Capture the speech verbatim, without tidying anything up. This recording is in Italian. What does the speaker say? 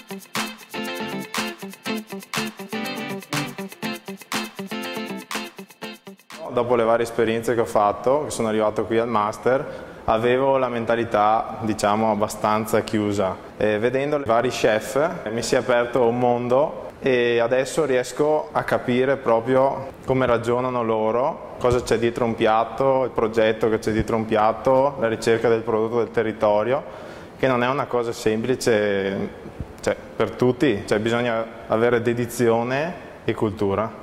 Dopo le varie esperienze che ho fatto, che sono arrivato qui al Master, avevo la mentalità, diciamo, abbastanza chiusa. E vedendo i vari chef mi si è aperto un mondo e adesso riesco a capire proprio come ragionano loro, cosa c'è dietro un piatto, il progetto che c'è dietro un piatto, la ricerca del prodotto del territorio, che non è una cosa semplice, cioè, per tutti, cioè, bisogna avere dedizione e cultura.